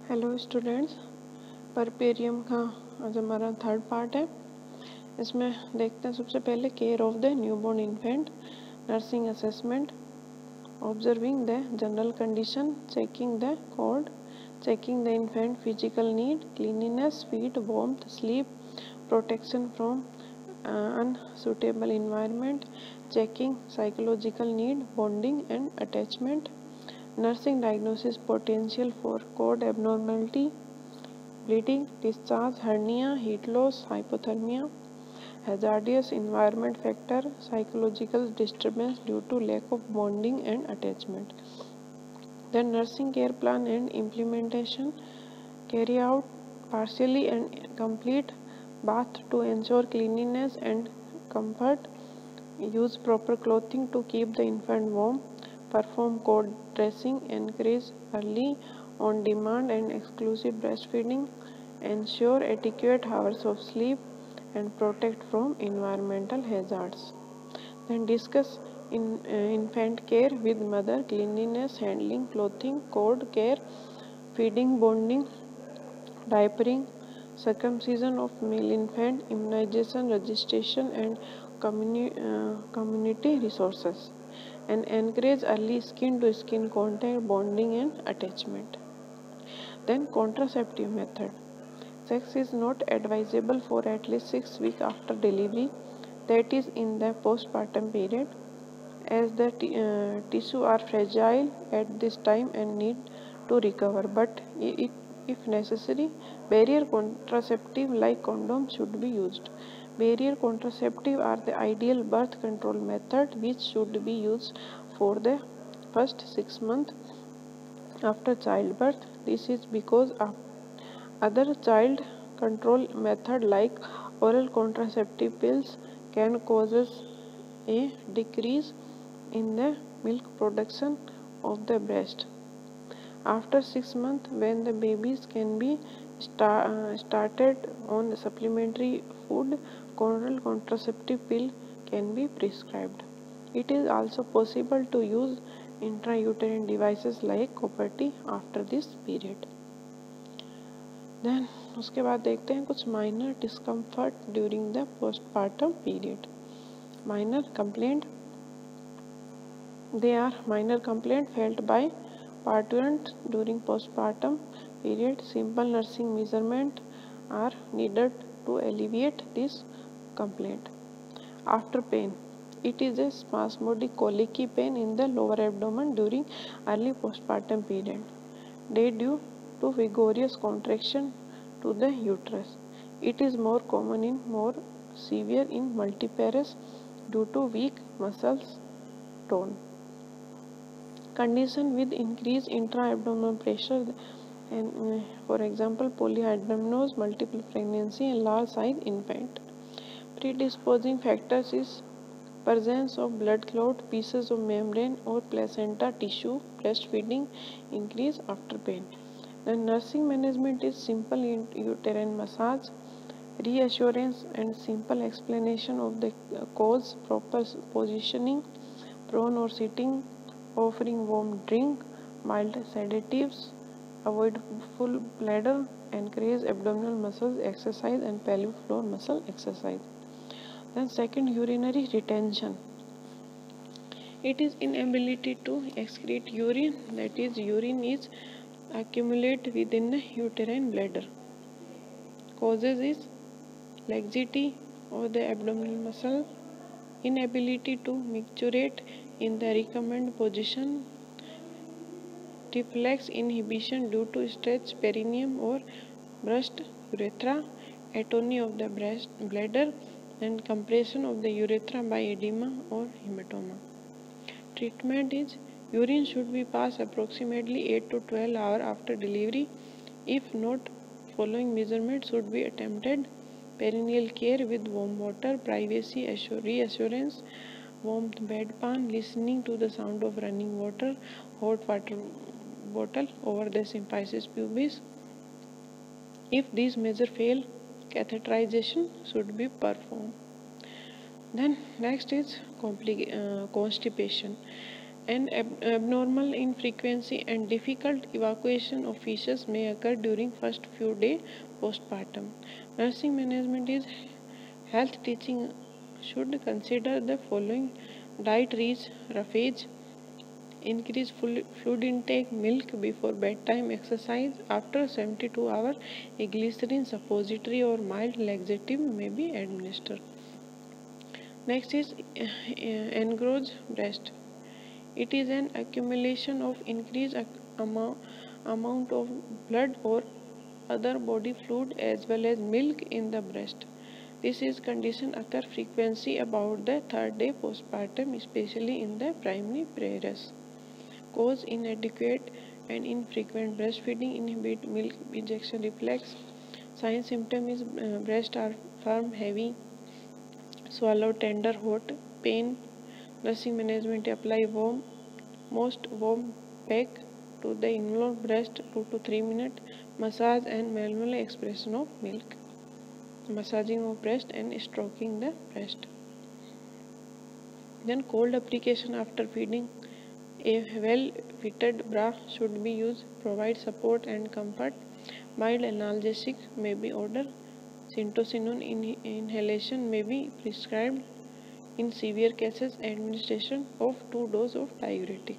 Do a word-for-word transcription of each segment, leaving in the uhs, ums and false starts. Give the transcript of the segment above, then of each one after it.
Hello students, परपेरियम का आज हमारा थर्ड पार्ट है। इसमें देखते हैं सबसे पहले care of the newborn infant, nursing assessment, observing the general condition, checking the cord, checking the infant physical need, cleanliness, feed, warmth, sleep, protection from unsuitable environment, checking psychological need, bonding and attachment, nursing diagnosis potential for cord abnormality, bleeding, discharge, hernia, heat loss, hypothermia, hazardous environment factor, psychological disturbance due to lack of bonding and attachment. Then nursing care plan and implementation, carry out partially and complete bath to ensure cleanliness and comfort, use proper clothing to keep the infant warm, perform cord dressing, encourage early, on demand and exclusive breastfeeding, ensure adequate hours of sleep, and protect from environmental hazards. Then discuss in, uh, infant care with mother, cleanliness, handling, clothing, cord care, feeding, bonding, diapering, circumcision of male infant, immunization, registration, and communi- uh, community resources, and encourage early skin to skin contact, bonding, and attachment. Then, contraceptive method. Sex is not advisable for at least six weeks after delivery, that is, in the postpartum period, as the t- uh, tissue are fragile at this time and need to recover, but it, if necessary, barrier contraceptive like condoms should be used. Barrier contraceptive are the ideal birth control method which should be used for the first six months after childbirth. This is because other child control method like oral contraceptive pills can cause a decrease in the milk production of the breast. After six months, when the babies can be star, uh, started on supplementary food, oral contraceptive pill can be prescribed. It is also possible to use intrauterine devices like Coperty after this period. Then उसके बाद देखते हैं कुछ minor discomfort during the postpartum period. Minor complaint. They are minor complaint felt by parturient during postpartum period. Simple nursing measurement are needed to alleviate this complaint. After pain, it is a spasmodic colicky pain in the lower abdomen during early postpartum period. They due to vigorous contraction to the uterus. It is more common in more severe in multiparous due to weak muscles tone. Condition with increased intra-abdominal pressure, and uh, for example polyhydramnios, multiple pregnancy, and large size infant. Predisposing factors is presence of blood clot, pieces of membrane or placenta tissue, breastfeeding, increase after pain. The nursing management is simple uterine massage, reassurance and simple explanation of the cause, proper positioning, prone or sitting, offering warm drink, mild sedatives, avoid full bladder, encourage abdominal muscles exercise and pelvic floor muscle exercise. Then second, urinary retention. It is inability to excrete urine, that is urine is accumulate within the uterine bladder. Causes is laxity of the abdominal muscle, inability to micturate in the recommended position, reflex inhibition due to stretched perineum or burst urethra, atony of the breast bladder, and compression of the urethra by edema or hematoma. Treatment is urine should be passed approximately eight to twelve hours after delivery. If not, following measurements should be attempted. Perineal care with warm water, privacy reassurance, warm bedpan, listening to the sound of running water, hot water bottle over the symphysis pubis. If these measures fail, catheterization should be performed. Then next is uh, constipation. An ab abnormal in frequency and difficult evacuation of feces may occur during first few days postpartum. Nursing management is health teaching should consider the following: diet rich, roughage, increase fluid intake, milk before bedtime, exercise after seventy-two hours, a glycerin suppository or mild laxative may be administered. Next is engorged breast. It is an accumulation of increased amount, amount of blood or other body fluid as well as milk in the breast. This is condition occur frequency about the third day postpartum, especially in the primary parents. Cause inadequate and infrequent breastfeeding inhibit milk ejection reflex. Sign symptom is uh, breast are firm, heavy, swallow tender, hot, pain. Nursing management apply warm, most warm pack to the involved breast two to three minutes. Massage and manual expression of milk. Massaging of breast and stroking the breast. Then cold application after feeding. A well-fitted bra should be used, provide support and comfort. Mild analgesic may be ordered. Syntocinon in inhalation may be prescribed. In severe cases, administration of two doses of diuretic.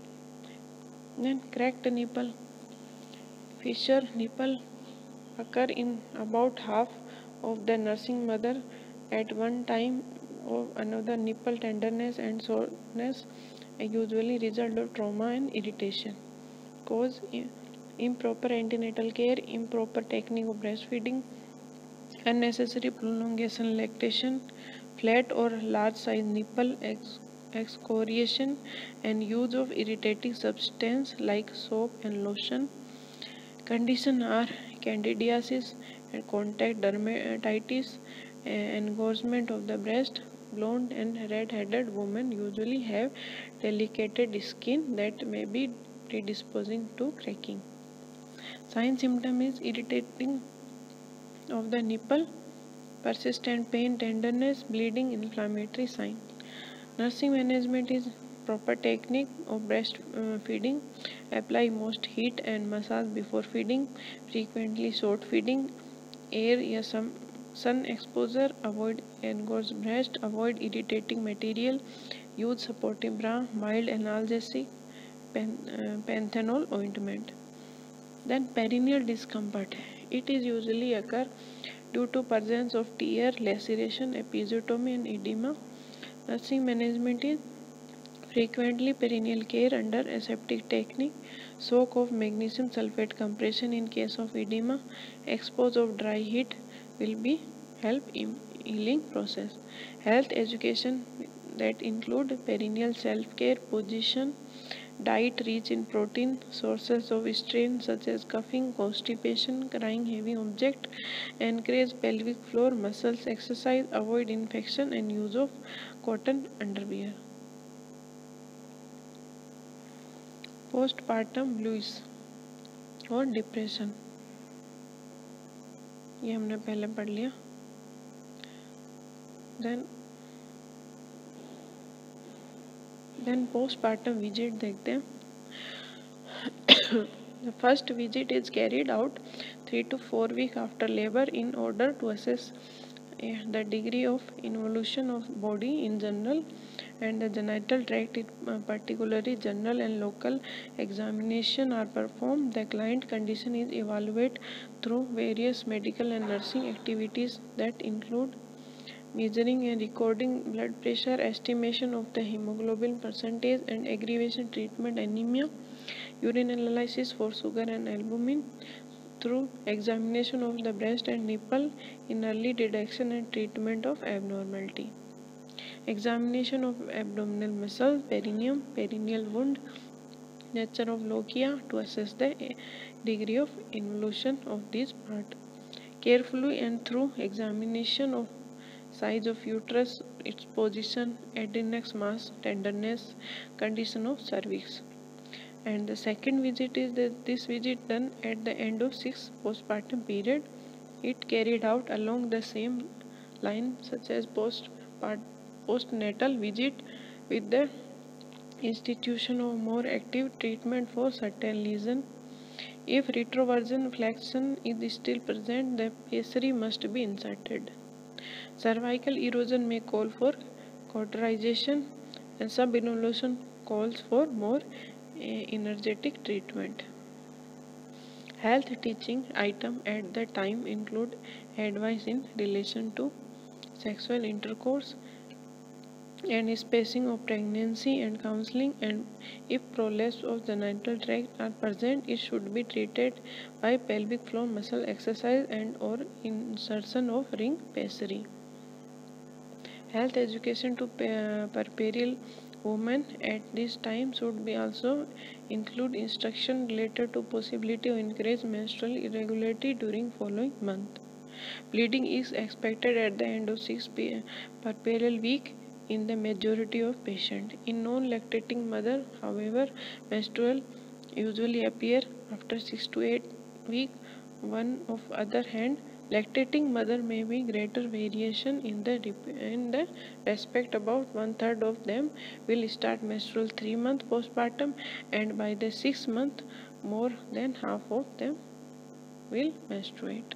Then cracked nipple. Fissure nipple occur in about half of the nursing mother at one time, or another nipple tenderness and soreness usually result of trauma and irritation. Cause improper antenatal care, improper technique of breastfeeding, unnecessary prolongation lactation, flat or large size nipple excoriation, and use of irritating substance like soap and lotion. Conditions are candidiasis and contact dermatitis, engorgement of the breast. Blonde and red-headed women usually have delicate skin that may be predisposing to cracking. Sign symptom is irritating of the nipple, persistent pain, tenderness, bleeding, inflammatory sign. Nursing management is proper technique of breast uh, feeding. Apply most heat and massage before feeding. Frequently short feeding. Air या some sun exposure. Avoid engorged breast. Avoid irritating material. Use supportive bra. Mild analgesic. Pen, uh, panthenol ointment. Then perineal discomfort. It is usually occur due to presence of tear, laceration, episiotomy, and edema. Nursing management is frequently perineal care under aseptic technique, soak of magnesium sulfate compression in case of edema, expose of dry heat will be help in healing process. Health education that include perineal self-care, position, diet rich in protein, sources of strain such as coughing, constipation, crying heavy object, encourage pelvic floor muscles exercise, avoid infection and use of cotton underwear. Postpartum blues और डिप्रेशन, ये हमने पहले पढ़ लिया. Then then postpartum visit देखते हैं. The first visit is carried out three to four weeks after labor in order to assess uh, the degree of involution of body in general and the genital tract in uh, particularly. General and local examination are performed. The client condition is evaluated through various medical and nursing activities that include measuring and recording blood pressure, estimation of the hemoglobin percentage and aggravation treatment anemia, urine analysis for sugar and albumin, through examination of the breast and nipple in early detection and treatment of abnormality. Examination of abdominal muscle, perineum, perineal wound, nature of lochia to assess the degree of involution of this part. Carefully and through examination of size of uterus, its position, adnexal mass, tenderness, condition of cervix. And the second visit is the, this visit done at the end of six postpartum period. It carried out along the same line such as post part, postnatal visit with the institution of more active treatment for certain lesion. If retroversion flexion is still present, the pessary must be inserted. Cervical erosion may call for cauterization, and subinvolution calls for more uh, energetic treatment. Health teaching item at the time include advice in relation to sexual intercourse and spacing of pregnancy and counseling, and if prolapse of the genital tract are present, it should be treated by pelvic floor muscle exercise and or insertion of ring pessary. Health education to puerperal women at this time should be also include instruction related to possibility of increased menstrual irregularity during following month. Bleeding is expected at the end of six puerperal week in the majority of patients. In non-lactating mother, however, menstrual usually appear after six to eight weeks. One of other hand, lactating mother may be greater variation in the in the respect. About one third of them will start menstrual three months postpartum, and by the sixth month, more than half of them will menstruate.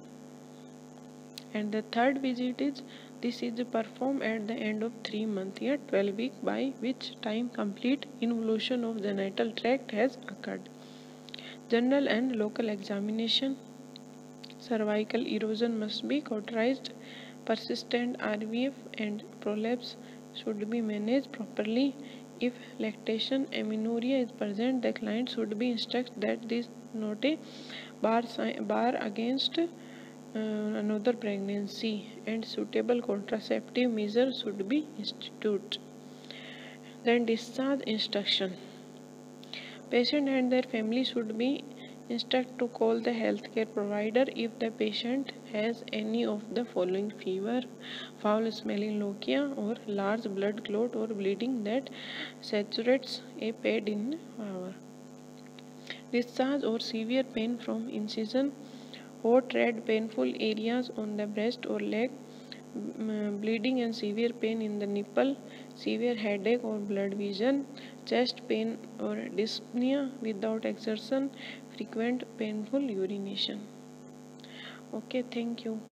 And the third visit is this is performed at the end of three months or twelve weeks, by which time complete involution of genital tract has occurred. General and local examination. Cervical erosion must be cauterized. Persistent R V F and prolapse should be managed properly. If lactation amenorrhea is present, the client should be instructed that this is not a bar, bar against uh, another pregnancy, and suitable contraceptive measures should be instituted. Then discharge instruction. Patient and their family should be instructed to call the healthcare provider if the patient has any of the following: fever, foul smelling lochia, or large blood clot or bleeding that saturates a pad in hour. Discharge or severe pain from incision, hot red painful areas on the breast or leg, bleeding and severe pain in the nipple, severe headache or blurred vision, chest pain or dyspnea without exertion, frequent painful urination. Okay, thank you.